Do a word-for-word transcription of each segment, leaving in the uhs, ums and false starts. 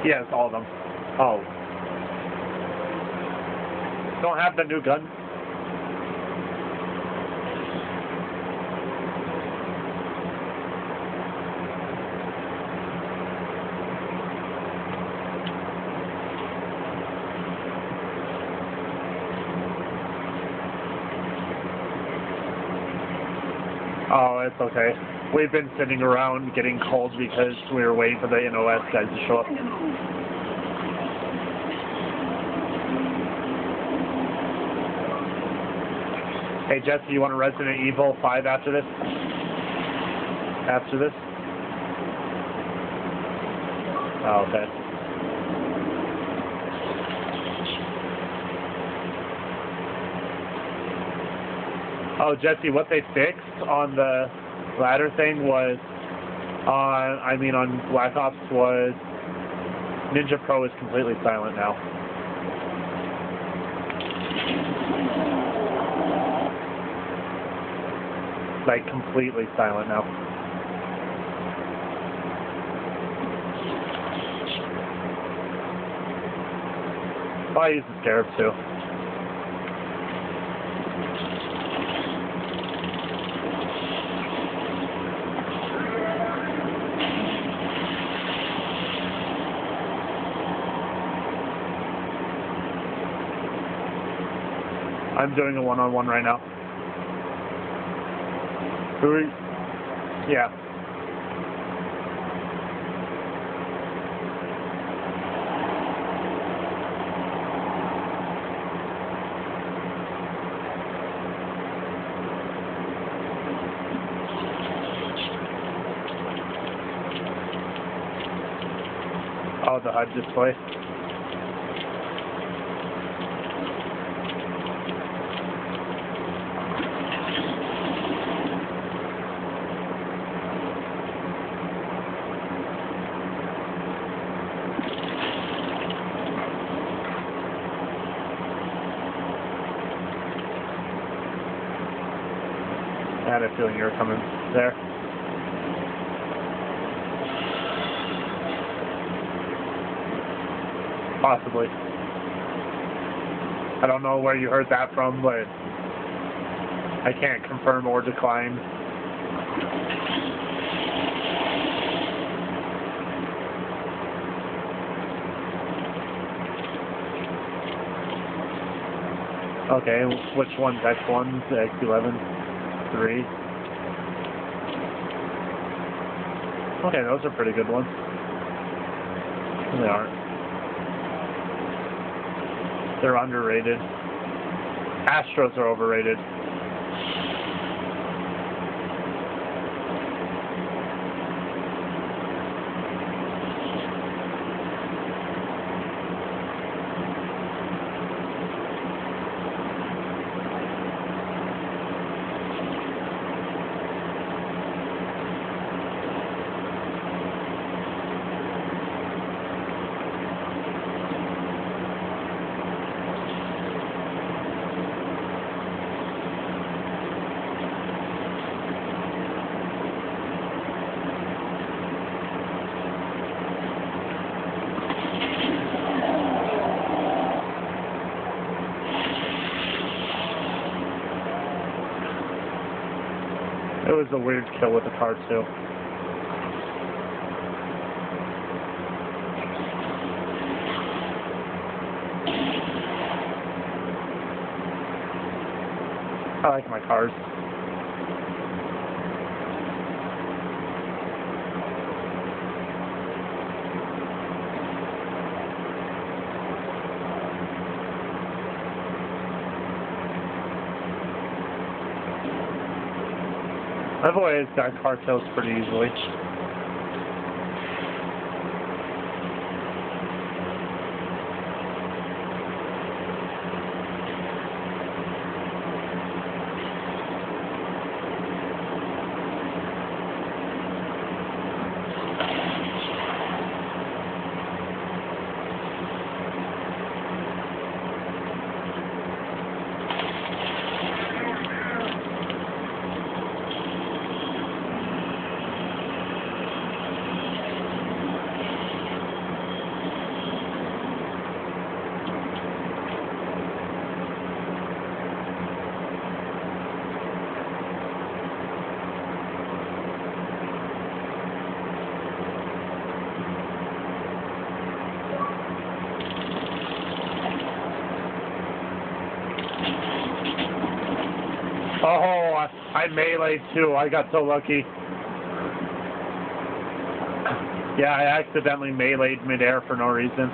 Yes, all of them. Oh. Don't have the new gun? Oh, it's okay. We've been sitting around getting cold because we were waiting for the N O S guys to show up. Hey Jesse, you want a Resident Evil five after this? After this? Oh, okay. Oh, Jesse, what they fixed on the ladder thing was, on, I mean on Black Ops was, Ninja Pro is completely silent now. Like, completely silent now. Oh, I use the Scarab too. I'm doing a one-on-one right now. Who are you? Yeah. Oh, the H U D display. I had a feeling you were coming there. Possibly. I don't know where you heard that from, but I can't confirm or decline. Okay, which one's X one, X eleven, three? Okay, those are pretty good ones. They aren't. They're underrated. Astros are overrated. It was a weird kill with the car too. I like my cars. I've always got car kills pretty easily. Oh, I, I meleeed too. I got so lucky. Yeah, I accidentally meleeed midair for no reason.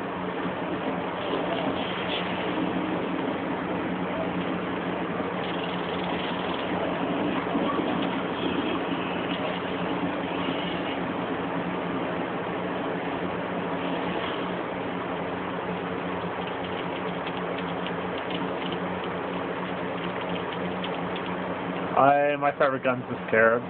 I, my favorite gun's the Scarab.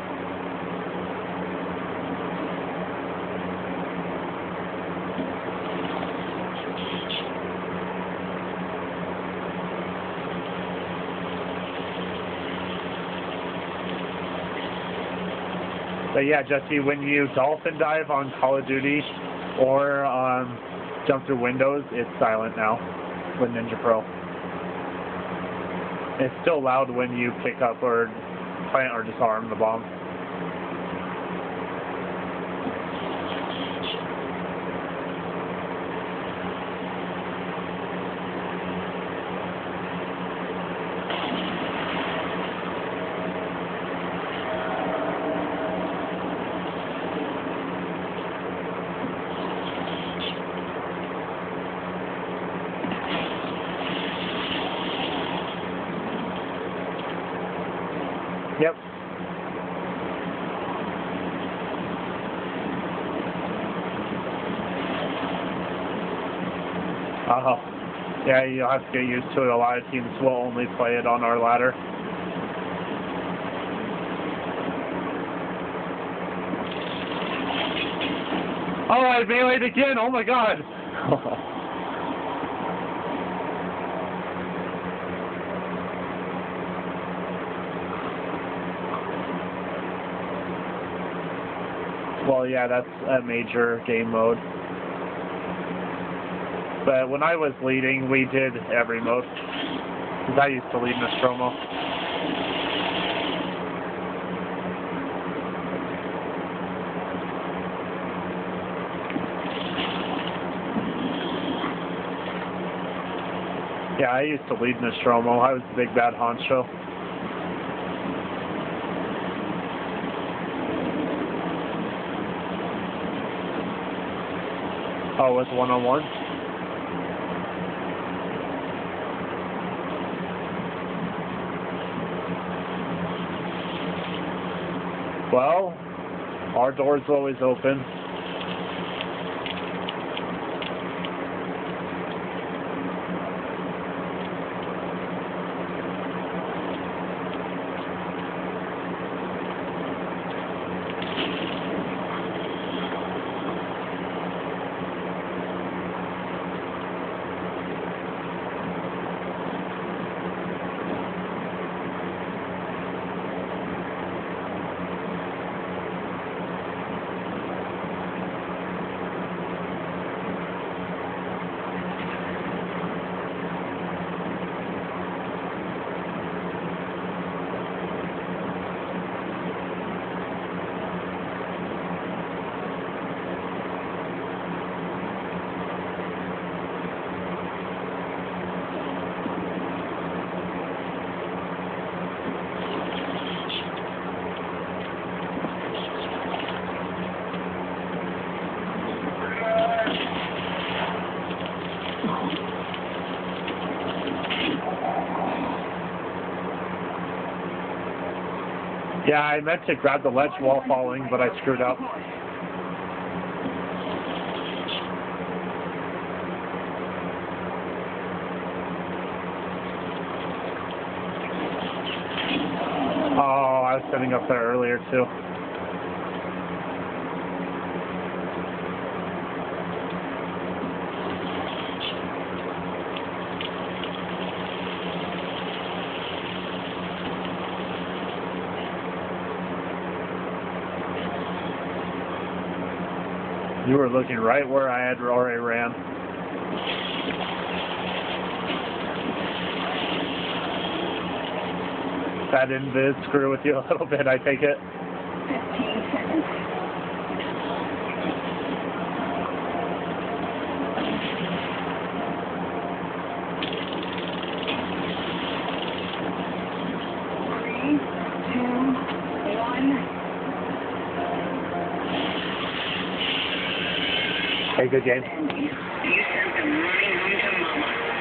But yeah, Jesse, when you dolphin dive on Call of Duty or um, jump through windows, it's silent now with Ninja Pro. It's still loud when you pick up or plant or disarm the bomb. Yep. Uh-huh. Yeah, you'll have to get used to it. A lot of teams will only play it on our ladder. Oh, I meleeed again! Oh my god! Well, yeah, that's a major game mode. But when I was leading, we did every mode. Because I used to lead Nostromo. Yeah, I used to lead Nostromo. I was the big bad honcho. Oh, it's one-on-one? Well, our door's always open. Yeah, I meant to grab the ledge while falling, but I screwed up. Oh, I was sitting up there earlier too. You were looking right where I had already ran. That invis screw with you a little bit, I take it. fifteen seconds. Okay, good game. Sandy, you sent the money home to Mama.